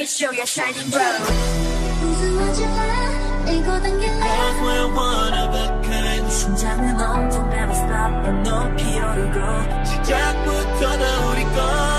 show your shining road. Cause we're one of a kind. 심장은 온통 never stop 넌 높이 오르고 시작부터 다 우리 것